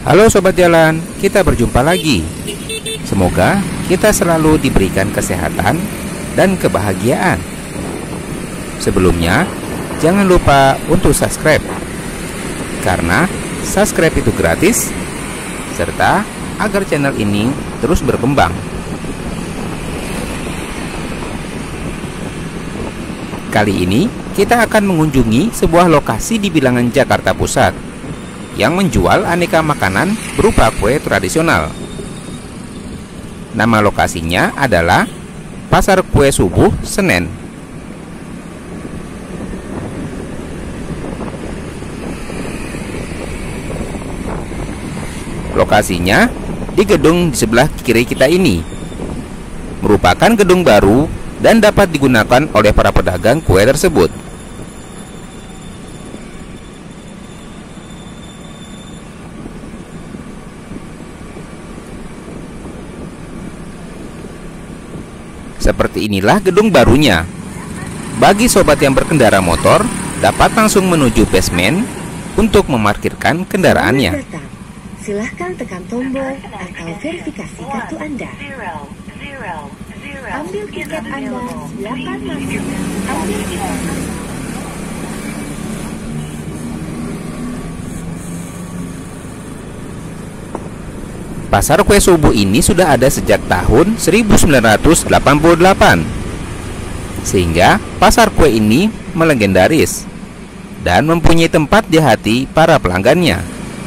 Halo Sobat Jalan, kita berjumpa lagi. Semoga kita selalu diberikan kesehatan dan kebahagiaan. Sebelumnya, jangan lupa untuk subscribe, karena subscribe itu gratis, serta agar channel ini terus berkembang. Kali ini, kita akan mengunjungi sebuah lokasi di bilangan Jakarta Pusat yang menjual aneka makanan berupa kue tradisional. Nama lokasinya adalah Pasar Kue Subuh Senen. Lokasinya di gedung di sebelah kiri kita ini. Merupakan gedung baru dan dapat digunakan oleh para pedagang kue tersebut. Seperti inilah gedung barunya. Bagi sobat yang berkendara motor, dapat langsung menuju basement untuk memarkirkan kendaraannya. Silahkan tekan tombol atau verifikasi kartu Anda. Ambil tiket Anda, silakan masuk. Ambil tiket Anda. Pasar kue subuh ini sudah ada sejak tahun 1988, sehingga pasar kue ini melegendaris dan mempunyai tempat di hati para pelanggannya.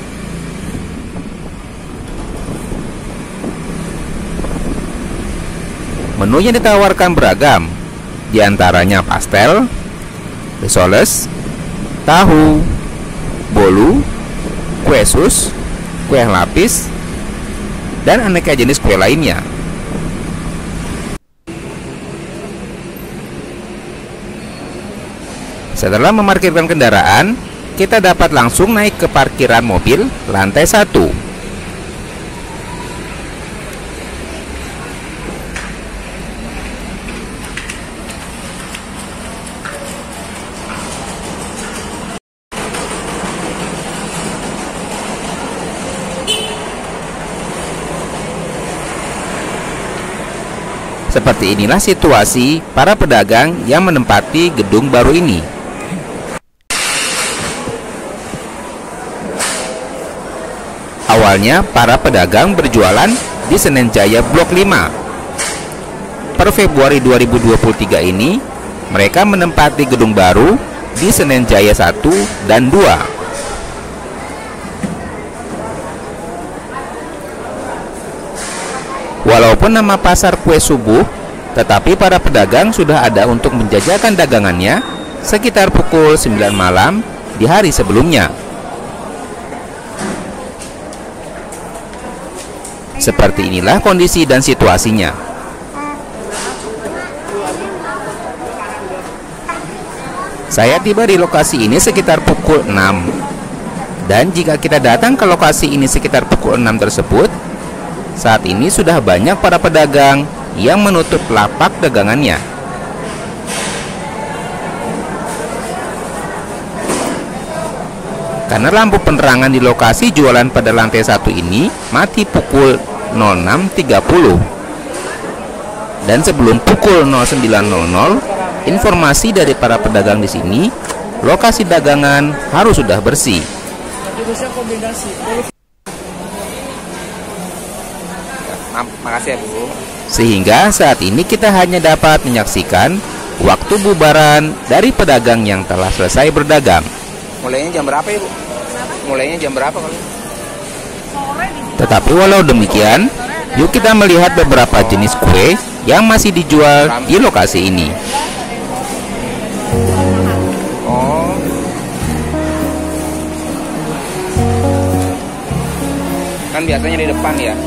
Menu yang ditawarkan beragam, diantaranya pastel, risoles, tahu, bolu, kue sus, kue lapis, dan aneka jenis kue lainnya. Setelah memarkirkan kendaraan, kita dapat langsung naik ke parkiran mobil lantai 1. Seperti inilah situasi para pedagang yang menempati gedung baru ini. Awalnya para pedagang berjualan di Senen Jaya Blok 5. Per Februari 2023 ini, mereka menempati gedung baru di Senen Jaya 1 dan 2. Walaupun nama pasar kue subuh, tetapi para pedagang sudah ada untuk menjajakan dagangannya sekitar pukul 9 malam di hari sebelumnya. Seperti inilah kondisi dan situasinya. Saya tiba di lokasi ini sekitar pukul 6. Dan jika kita datang ke lokasi ini sekitar pukul 6 tersebut, saat ini sudah banyak para pedagang yang menutup lapak dagangannya. Karena lampu penerangan di lokasi jualan pada lantai 1 ini mati pukul 06.30. Dan sebelum pukul 09.00, informasi dari para pedagang di sini, lokasi dagangan harus sudah bersih. Makasih ya Bu. Sehingga saat ini kita hanya dapat menyaksikan waktu bubaran dari pedagang yang telah selesai berdagang. Mulainya jam berapa ya Bu? Mulainya jam berapa kalau? Tetapi walau demikian, yuk kita melihat beberapa jenis kue yang masih dijual di lokasi ini. Kan biasanya di depan ya.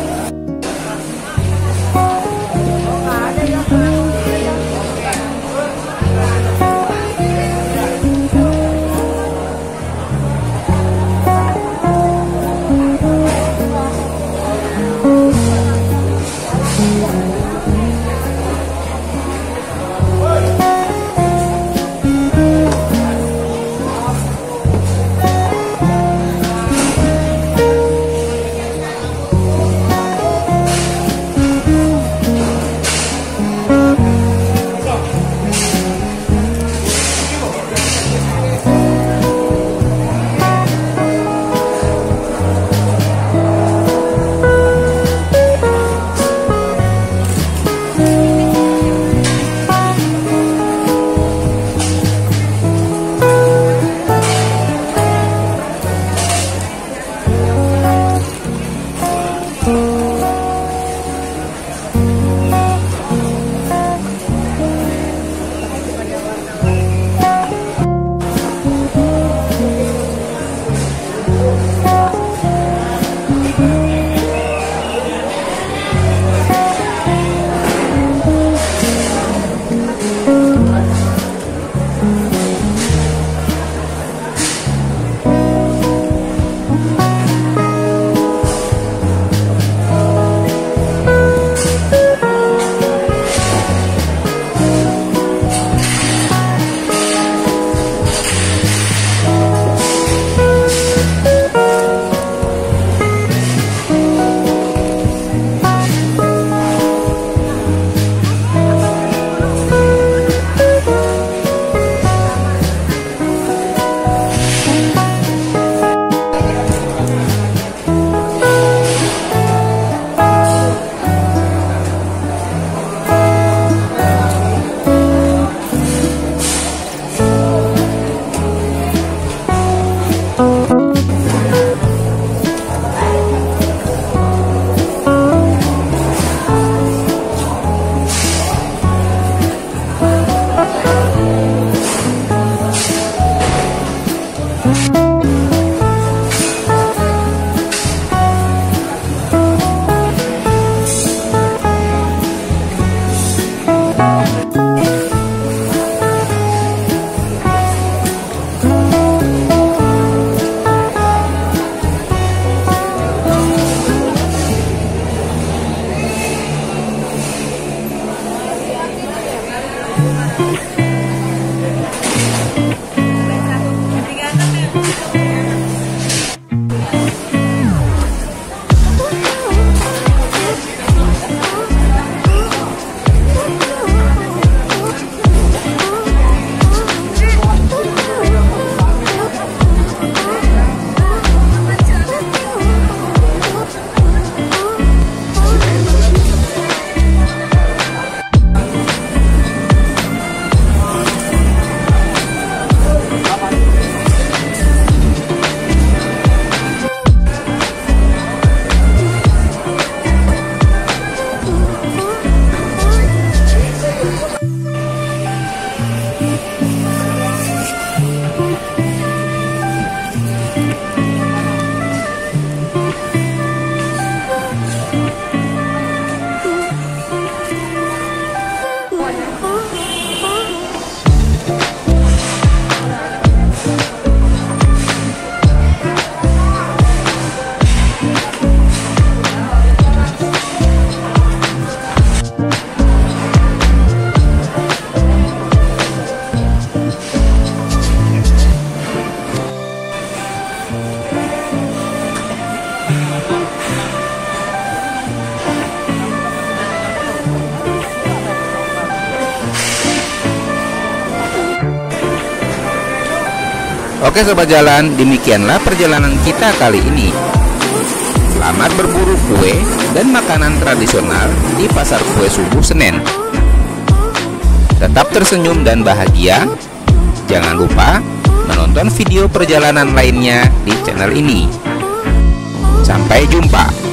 Oke sobat jalan, demikianlah perjalanan kita kali ini. Selamat berburu kue dan makanan tradisional di Pasar Kue Subuh Senen. Tetap tersenyum dan bahagia. Jangan lupa menonton video perjalanan lainnya di channel ini. Sampai jumpa.